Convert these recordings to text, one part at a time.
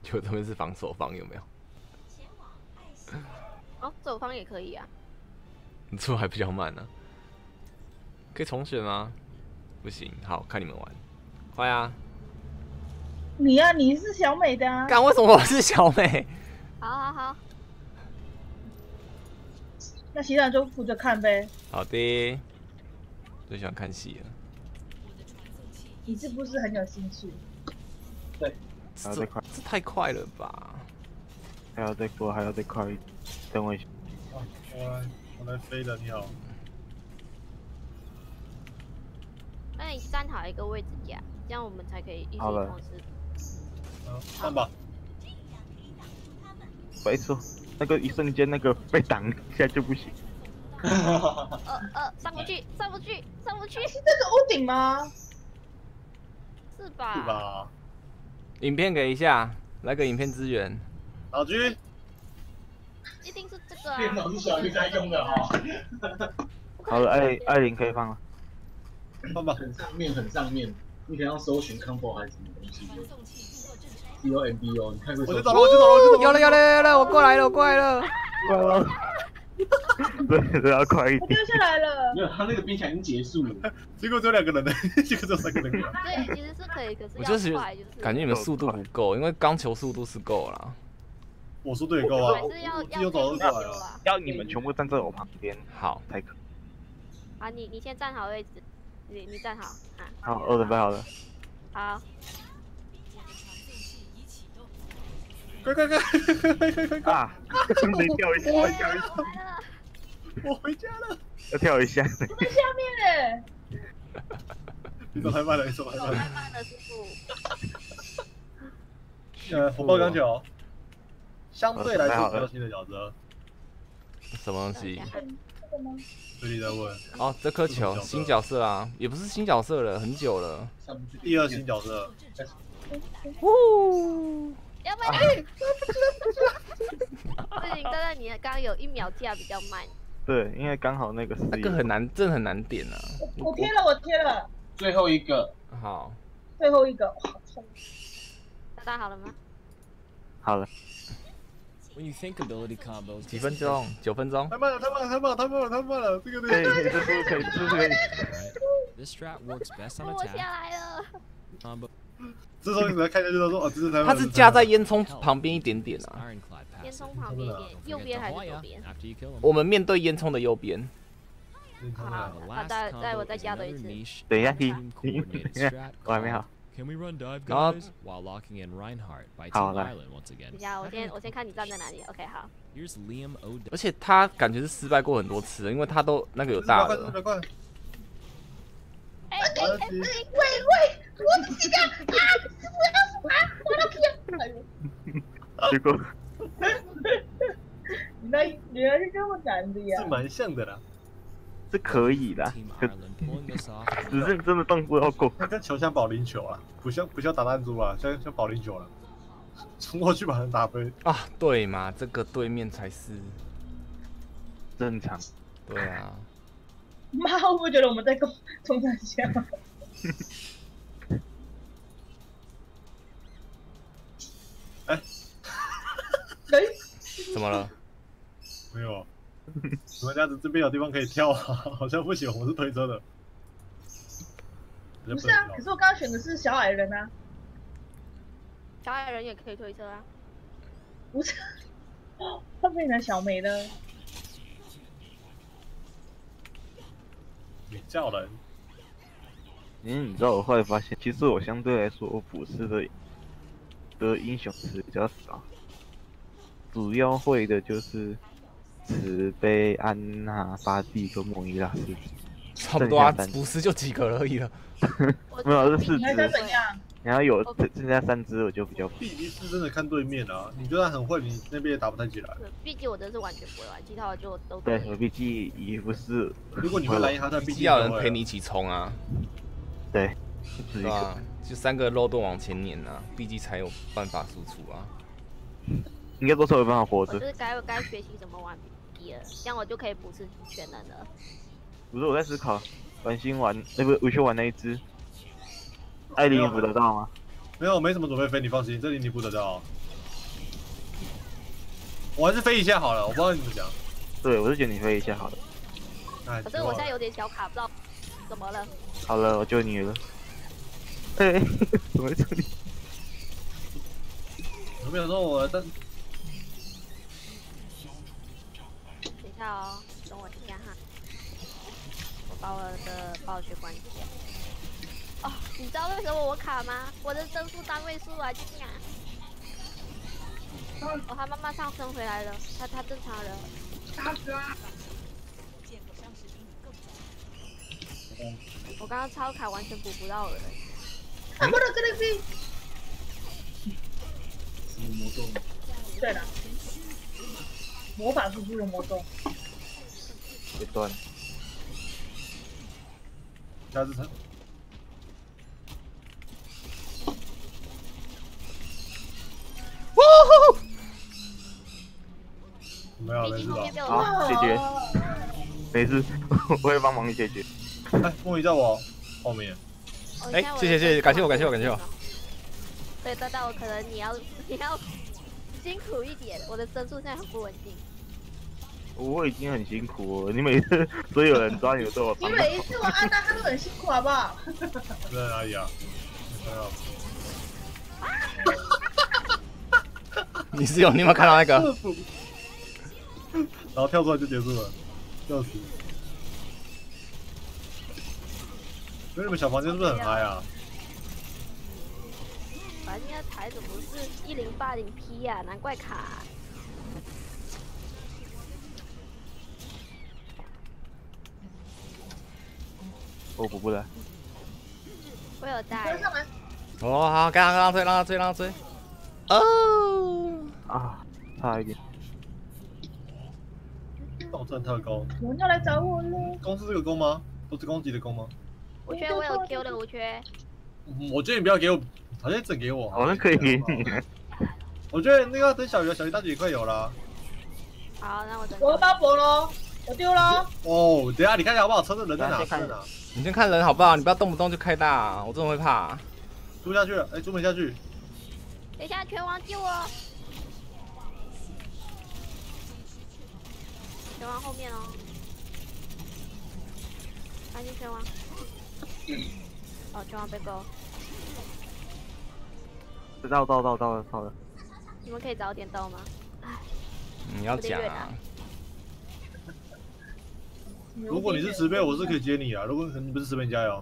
就这边是防守方，有没有？ 哦，走方也可以啊。 你出还比较慢呢、啊，可以重选吗？不行，好看你们玩，快啊！ 你呀、你是小美的啊。 干，为什么我是小美？ 好好好， 那其他人就负责看呗。 好的，最喜欢看戏了。 你是不是很有兴趣？ 对， 这太快了吧！ 还要再过，还要再快一点。等我一下。 我来飞了，你好。 那你站好一个位置架，这样我们才可以一起好了同时。 上吧。 没错，那个一瞬间那个被挡一下就不行。 上不去，上不去，上不去， 是这个屋顶吗？ 是吧？ 是吧？ 影片给一下，来个影片支援。 老居， 一定是这个啊！ 电脑是小鱼在用的哈。 好了，艾琳可以放了。 放吧。 很上面，很上面，你可能要搜寻 combo 还是什么东西的。COMBO， 你看过？ 我就找了，我就找了，我就找了。 有了有了有了，我过来了，我过来了。 快了。对，都要快一点。 我掉下来了。 没有，他那个冰墙已经结束了。 结果只有2个人呢，结果只有3个人。 对，其实是可以，可是我就是要快，就是感觉你们速度不够，因为钢球速度是够了。 我速度也够啊， 还是要自由走得过来啊。 啊。 要你们全部站在我旁边， 好， 才可。 好，你先站好位置，你站好啊。 好，我准备好了。 好。 快！ 啊！没跳一下，没跳一下， 我回家了。 要跳一下。 我在下面呢。 你走太慢了，你走太慢了。 太慢了，师傅。 火爆钢球，相对来说比较新的角色。 什么东西？ 这个吗？ 最近在问。 哦，这颗球新角色啊，也不是新角色了，很久了。 第2新角色。 呼！ 要不然，不行，刚刚你刚刚有1秒架比较慢。 对，因为刚好那个是那个很难，真的很难点啊。 我贴了，我贴了。 最后一个。 好。 最后一个，好冲。 搭好了吗？ 好了。 几分钟？9分钟。 太慢了，太慢了，太慢了，太慢了，太慢了，这个可以，这是可以，这是可以。 我下来了。 这时候你来看一下，就说哦，这是台湾。 它是架在烟囱旁边一点点啊。 烟囱旁边一点，右边还是左边？ 我们面对烟囱的右边。 好，我再加多一次。 等一下，我还没好。 然后， 好了。 等一下，我先看你站在哪里。OK， 好。 而且他感觉是失败过很多次，因为他都那个有大的。 喂，我这个我的天！哎呦， 结果你还是这么难的呀？ 是蛮像的啦， 是可以的，只是真的动作要够。 它跟球像保龄球啊，不像打弹珠啊，像保龄球了，冲过去把人打飞啊，对嘛，这个对面才是正常。 对啊。 妈，会不会觉得我们在冲山下？ 哎， 怎么了？ 没有，你们家这边有地方可以跳啊？好像不行，我是推车的。 不是啊，可是我刚刚选的是小矮人啊。 小矮人也可以推车啊。 不是，他变成小美了。 你叫人。 你知道我后来发现，其实我相对来说，我普世的英雄词比较少，主要会的就是慈悲、安娜、巴蒂跟莫伊拉斯。 差不多啊，普世就几个而已了。 没有，这4只。 你还想怎样？ 然后有剩下3只，我就比较。 毕竟是真的看对面啊，你就算很会，你那边也打不太起来。 毕竟我真是完全不会玩，其他的就都对，我毕竟也不是。 如果你会蓝银，他在毕竟要人陪你一起冲啊。 对， 对啊，就3个肉盾往前撵啊，毕竟才有办法输出啊。 应该都是有办法活着。 我就是该学习怎么玩 B 了，这样我就可以不是全能了。 不是我在思考，玩新玩不维修玩那一只，艾琳补得到吗？ 没有，没什么准备飞，你放心，这里你补得到。 我还是飞一下好了，我不知道你怎么讲。 对，我是觉得你飞一下好了。 哎， 可是我现在有点小卡，不知道怎么了。 好了，我救你了。哎，怎么会这里？ 有没有说我但等一下哦，等我一下哈。我把我的暴雪关掉。哦，你知道为什么我卡吗？我的帧数单位数啊，竟然。哦，他慢慢上升回来了，他正常了。我刚刚超卡完全补不到了。 啊，不能跟你比。 什么魔动？ 对了，魔法输出的魔动。 别断。 加之城。没有，没事吧？ 好，解决。没事，我会帮忙你解决。 哎，梦怡在我后面。 哎，谢谢，感谢我。 对，但我可能你要辛苦一点，我的帧数现在很不稳定。 我已经很辛苦了，你每次所有人抓你的都有帮你每一次玩安娜，他都很辛苦，好不好？ 在哪里啊？ 你有没有看到那个？ 然后跳出来就结束了，笑死！所以你们小房间是不是很嗨啊？ 反正台怎么是1080P 呀？难怪卡。 我补不来。 我有带。 上来。 哦，好，让他追。哦。 啊，差一点。 暴战特工。 有人要来找我了。 攻是这个攻吗？都是攻击的攻吗？ 我缺，我有 Q 的，我缺。 我觉得你不要给我，好像整给我。 好像可以给你。 我觉得那个等小鱼大姐也快有了。 好，那我等。 我要巴博喽，我丢喽。 哦，等一下你看一下好不好？车子人在哪？ 你先看人好不好？你不要动不动就开大，我真的会怕。 租下去了，哎，租没下去。 等一下，拳王救我！拳王后面哦，赶紧拳王！哦，拳王被勾。 到了。 你们可以早点到吗？ 你要讲啊。 如果你是10倍，我是可以接你啊。如果你不是10倍，你加油。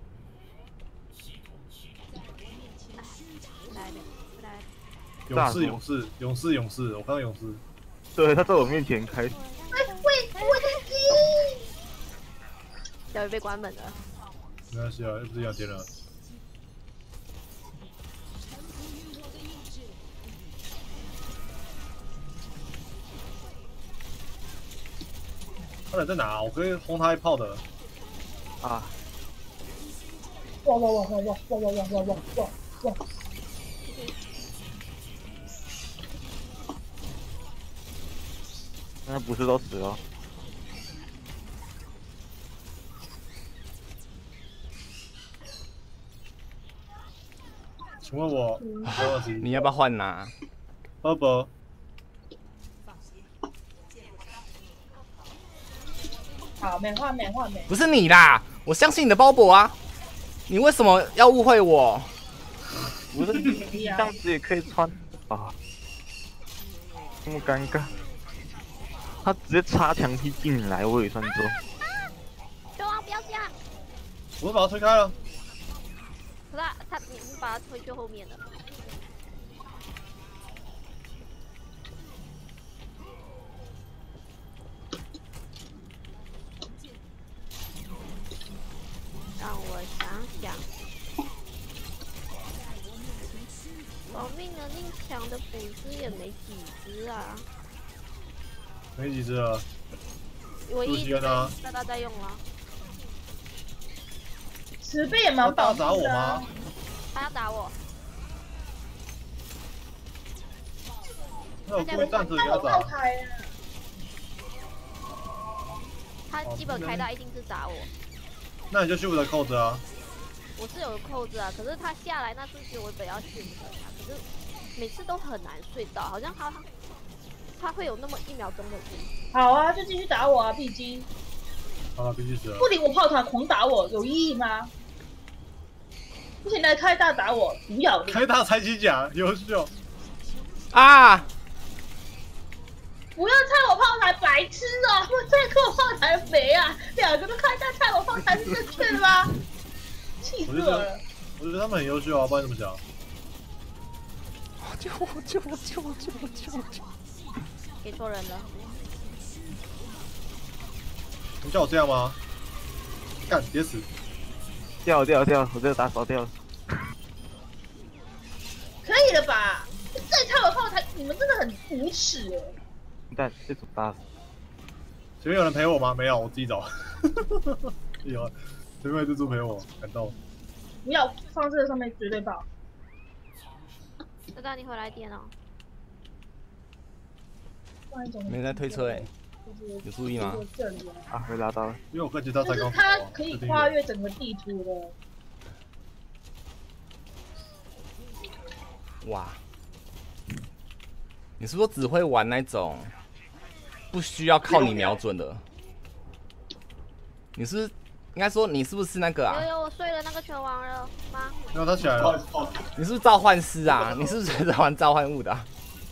勇士，我看到勇士。 对，他在我面前开。 喂，我的鸡！ 小鱼被关门了。 没关系啊，又不是要天了。他人在哪？我可以轰他一炮的。 啊！ 哇！ 那不是都死了？ 请问我， 你要不要换呐？ 宝宝。 好，没换。 不是你啦，我相信你的包博啊，你为什么要误会我？ 不是这样子也可以穿啊，这么尴尬。他直接插墙踢进来，我也算中。 拳王不要这样！ 我把他推开了。 可是你把他推去后面了。让我想想，保命能力强的捕师也没几只啊。 没几只了。 我一直大家在用了。 10倍也蛮保命的。 他打我吗？ 他要打我。 那我故意站着给他打。 他基本开大一定是打我。 那你就去我的扣子啊。 我是有扣子啊，可是他下来那瞬间我本要去的呀，可是每次都很难睡到，好像他他会有那么1秒钟的晕。 好啊，就继续打我啊，碧姬。 好了，必须死了。 不理我炮塔狂打我，有意义吗？不行，来开大打我，不要脸！ 开大拆机甲，优秀。 啊！ 不要拆我炮台，白痴啊！我再克我炮台没啊？2个都开大拆我炮台是正确的吗？气死我了！ 我觉得他们很优秀啊，不然怎么讲？ 救我！救我！救我！救我！救我！救我！ 给错人了。 你叫我这样吗？干，别死！ 掉，我这个打扫掉了。 可以了吧？再拆我炮台，你们真的很无耻哎！ 但这种打死， 前面有人陪我吗？没有，我自己走。有，前面有蜘蛛陪我，感动。 不要放这个上面绝对爆！ 大大，你回来点哦。 没人在推车哎，有注意吗？ 啊，被拉到了。 因为我跟其他但是才刚。 它可以跨越整个地图的。 哇！你是不是只会玩那种不需要靠你瞄准的？你是应该说你是不是那个啊？ 有，我睡了那个拳王了吗？ 没有，他起来了。 你是不是召唤师啊？你是不是在玩召唤物的、啊？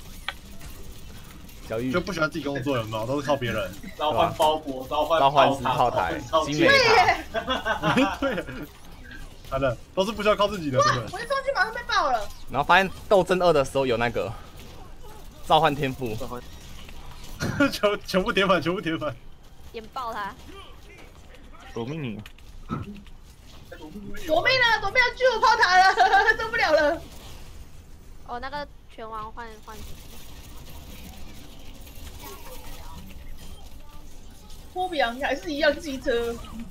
小玉就不喜欢自己工作，有没有？都是靠别人。 召唤包裹，召唤师炮台、精美塔。 对，好的，都是不需要靠自己的，真的。 我一上去马上被爆了。 然后发现斗争2的时候有那个召唤天赋， 全部点满，全部点满。 点爆他！ 夺命你！ 躲命了，躲命了，狙我炮塔了，受不了了。 哦，那个拳王换。 托比昂还是一样机车。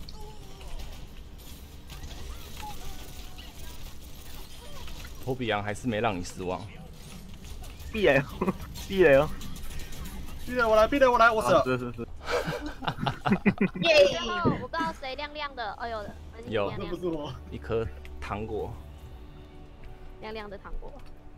托比昂还是没让你失望。 闭了，闭了。 闭了，我来，闭了，我来，我死了。 是。 耶！ 然后我不知道谁亮亮的，哎呦， 有亮亮不是我。 一颗糖果， 亮亮的糖果。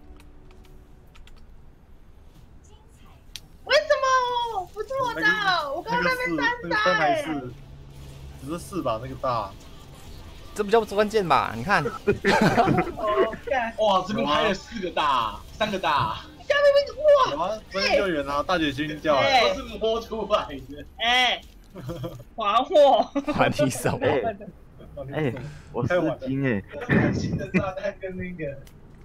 为什么不是我的？我刚刚那边那个3还是4，只是4吧，那个大。 这比较关键吧？你看， 哦，干！ 哇，这边开了4个大，3个大， 下面哇！ 有啊，专业救援啊，大姐心叫哎都是摸出来的。 哎，还我！ 还你什么？ 哎，我失惊哎！ 新的炸弹跟那个。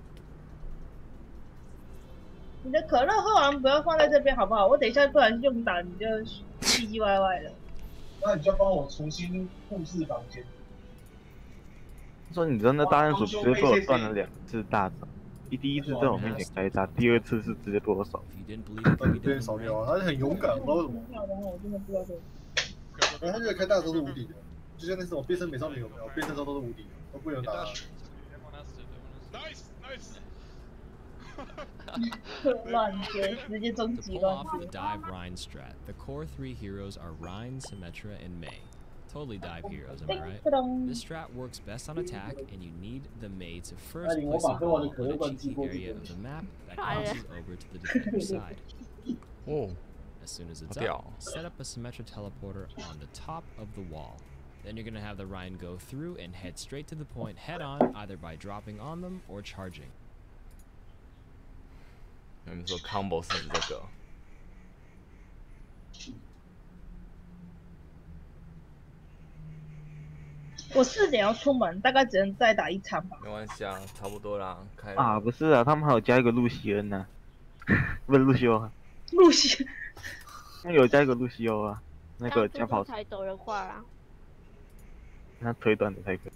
你的可乐喝完不要放在这边好不好？我等一下不然用打你就唧唧歪歪的。 那你就帮我重新布置房间。 说你真的大鼹鼠直接被我断了2次大招，第一次在我面前开大，第2次是直接被我扫。 对，扫掉啊，他是很勇敢，不知道为什么。 我真的不知道这个。 他觉得开大的时候是无敌的，就像那种变身美少女有没有？变身之后都是无敌的，都不能打他。 乱接，直接终 To 极 pull 乱 off 接 the。dive Rhine strat, the core 3 heroes are Rhine, Symmetra, and Mei. Totally dive heroes, am I right? This strat works best on attack, and you need the Mei to first place a ball on a cheeky area of the map that crosses over to the defender's side. 哦， As soon as it's 好屌 up, set up a Symmetra teleporter on the top of the wall. Then you're gonna have the Rhine go through and head straight to the point head on, either by dropping on them or charging. 你们说 combo 是这个？ 我4点要出门，大概只能再打1场吧。 没关系啊，差不多啦，开啊，不是啊，他们还有加一个露西恩呢，不是露西欧啊， 露西， 那有加一个露西欧啊，那个加跑才走人快啊。 他腿短的才可以。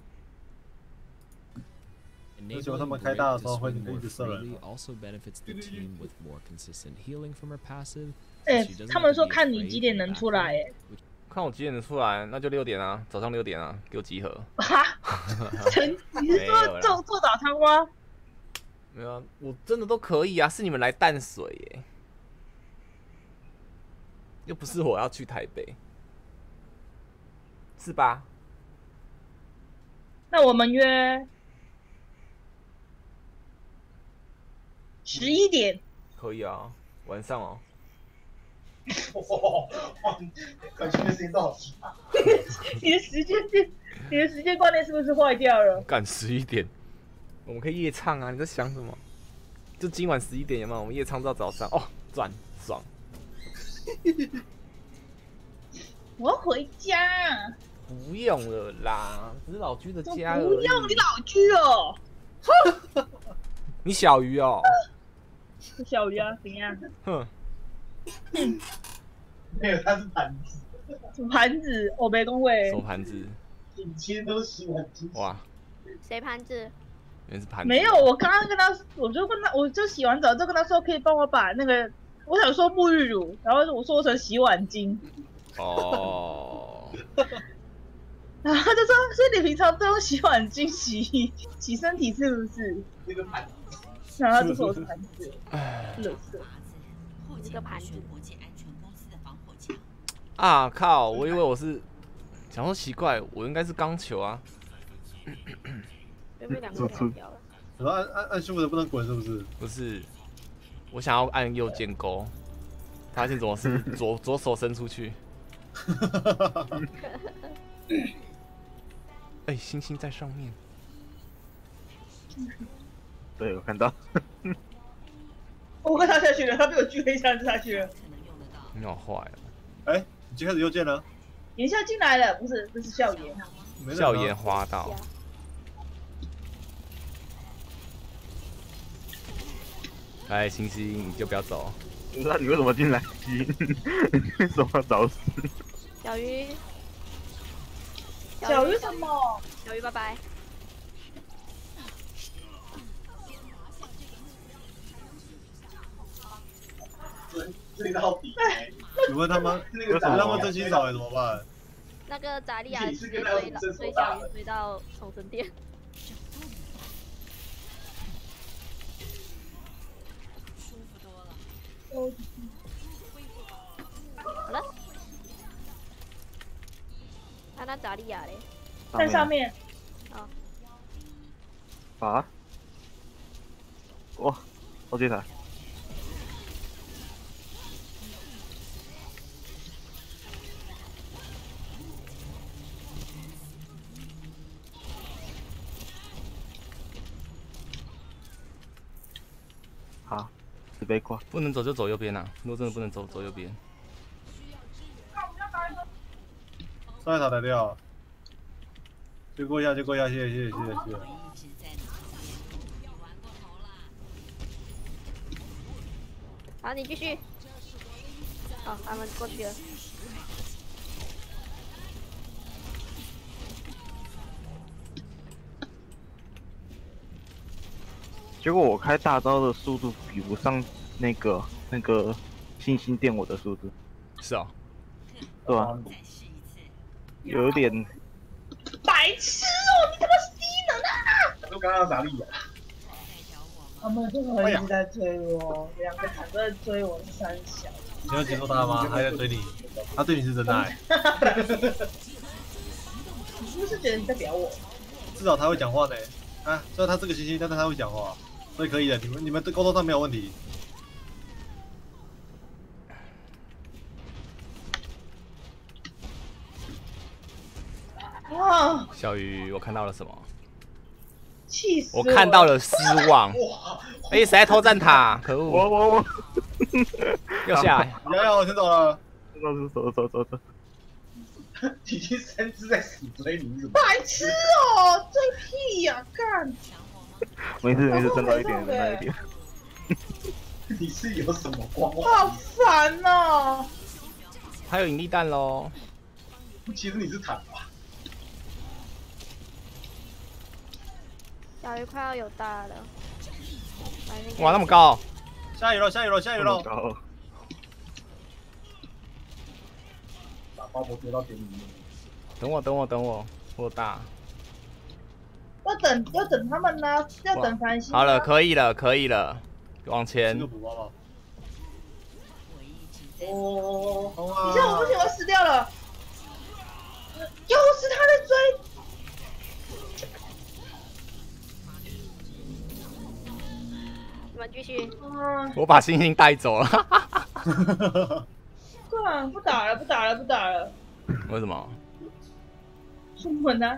Enabling Brit to swing more freely also benefits the team with more consistent healing from her passive. 他们说看你几点能出来看我几点能出来，那就6点啊，早上6点啊，给我集合。 哈？你是说做早餐吗？ 没有啊，我真的都可以啊，是你们来淡水耶，又不是我要去台北，是吧？ 那我们约11点。 可以啊，晚上哦。 哇，感觉事情都好奇葩。 你的时间观念是不是坏掉了？ 赶11点，我们可以夜唱啊！你在想什么？就今晚11点有没有？我们夜唱到早上哦，赚爽！ 我要回家。 不用了啦，只是老居的家而已。 不用你老居哦。 你小鱼哦。 小鱼啊，怎样？ 哼。 没有，他是盘子。 什么盘子？我没公会。 什么盘子？ 其实都是洗碗机。 哇。 谁盘子？ 原来是盘子。 没有，我刚刚跟他，我就洗完澡就跟他说，可以帮我把那个，我想说沐浴乳，然后我说成洗碗巾。 哦。 然后他就说，所以你平常都用洗碗巾洗身体是不是？ 那个盘子。 然后他就说我是盘子，垃圾。 一个盘子。 啊靠！我以为我是想说奇怪，我应该是钢球啊。 被2个跳掉了。 然后按舒服的不能滚是不是？ 不是，我想要按右键勾，发现怎么是左手伸出去。哎，星星在上面。 对，我看到。 我跟他下去了，他被我锯了一下就下去了。 你好坏哦！ 哎，你就开始右键了。 言笑进来了，不是笑言。 笑颜滑倒。哎，星星，你就不要走。 那你为什么进来？为什么找死？ 小鱼。 小鱼什么？ 小鱼拜拜。 追到底。 你问他们，他们真心找怎么办？ 那个扎利亚直接追小鱼追到重生殿。好了。那扎利亚嘞？ 在上面。 啊。 啊？哇，好精彩！好，10倍挂。 不能走就走右边啊！如果真的不能走，走右边。 上一塔抬掉，接过一下，谢谢。 好，你继续。好，他们过去了。 结果我开大招的速度比不上那个星星电我的速度。 是啊。 对啊。有点。 白痴哦！你他妈是低能啊！ 他说刚刚哪里呀？ 他们这个一直在追我，2个坦克追我3小。 你有接受他吗？他在追你，他对你是真爱。 你是不是觉得你在表我？ 至少他会讲话呢。啊，虽然他是个星星，但是他会讲话，所以可以的。你们沟通上没有问题。 哇！ 小鱼，我看到了什么？ 气死我看到了失望。哎，谁在偷占塔？可恶！ 我又下来。 我先走了。 走。 已经3只在死追你，是白痴哦！追屁呀！干！ 没事，挣到一点。 你是有什么光？ 好烦哦！ 还有引力弹喽。 其实你是坦吧？ 小鱼快要有大了。 哇，那么高！ 下雨了！ 把包袱丢到田里面。 等我，我大。 要等他们呢，要等繁星。 好了，可以了，往前。 哦，你这样我不行，我死掉了。又是他在追。 你们继续。 我把星星带走了。 啊，不打了，不打了，不打了。 为什么？ 出门啊！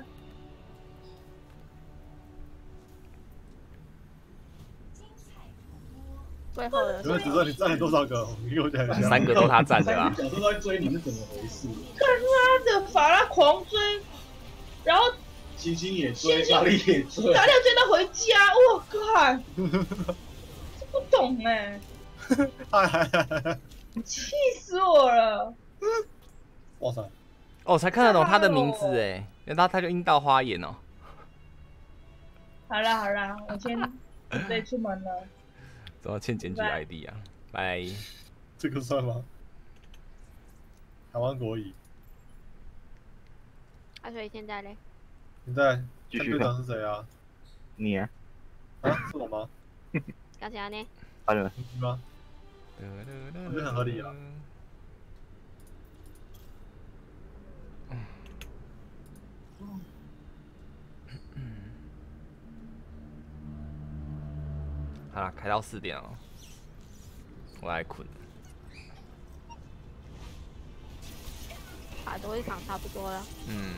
最后的请问子尊，你占了多少个？你给我讲一下。 3个都他占的啊。 角色都在追你是怎么回事？ 看他的法拉狂追，然后星星也追，大力也追， 大家追到回家，我靠！这不懂哎，气死我了！ 哇塞！ 哦，才看得懂他的名字哎，因为他就阴道花眼哦。 好啦好啦，我先准备出门了。 怎么欠检举 ID 啊？拜。 这个算吗？台湾国语。 所以现在嘞？ 现在继续队长是谁啊？ 你啊？ 啊，是我吗？ 刚才呢？ 他人你吗？我觉得很合理啊。 好啦，开到4点哦，我来困。 打多一场差不多了。 嗯。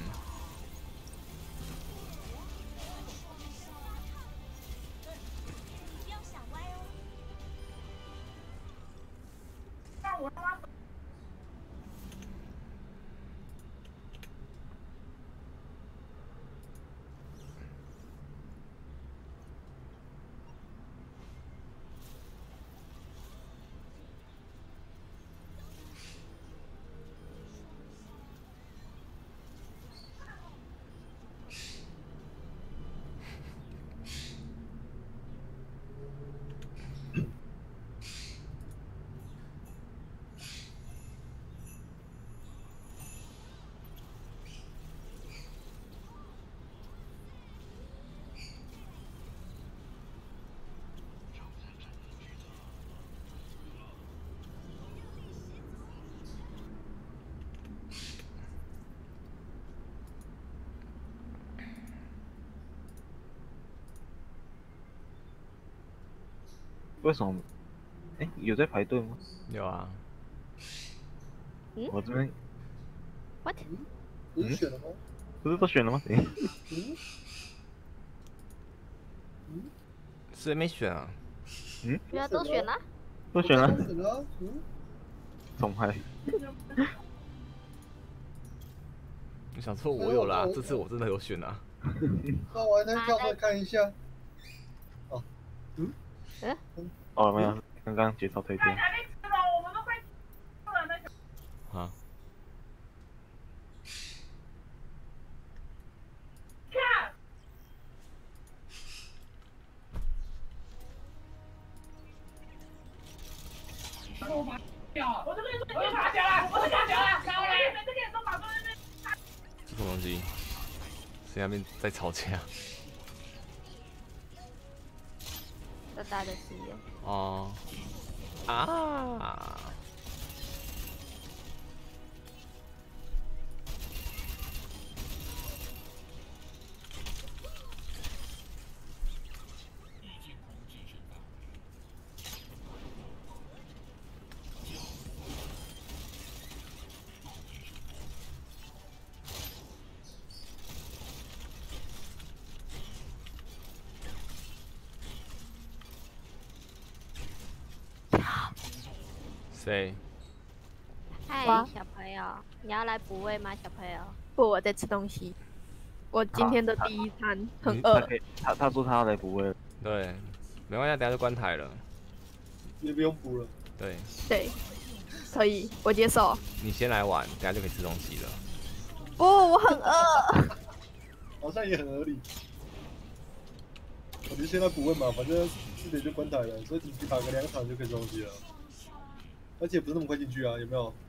为什么？有在排队吗？ 有啊。 我这边。 What？ 不是选了吗？ 不是都选了吗？ 谁没选啊？ 原来都选了。 都选了。 选了。 重拍。 我想说，我有啦，这次我真的有选啊。 那我还能跳出来看一下。哦。 哦，没有，刚刚介绍推荐。 啊。 我这边是我爬起来了，我是爬起来了，高嘞，这个都跑出去。 什么东西？谁那边在吵架？ 这大的事业。 哦。啊。谁？ 嗨，小朋友，你要来补位吗，小朋友？ 不，我在吃东西。我今天的第一餐很饿。 他说他要来补位。 对，没关系，等下就关台了。 也不用补了。 对。 对，可以，我接受。 你先来玩，等下就可以吃东西了。 不，我很饿。 好像也很合理。我就现在补位嘛，反正4点就关台了，所以你打个2场就可以吃东西了。而且不是那么快进去啊，有没有？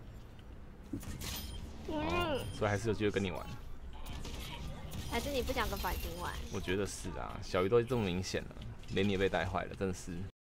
所以还是有机会跟你玩。 还是你不想跟反星玩？ 我觉得是啊，小鱼都这么明显了，连你也被带坏了，真的是。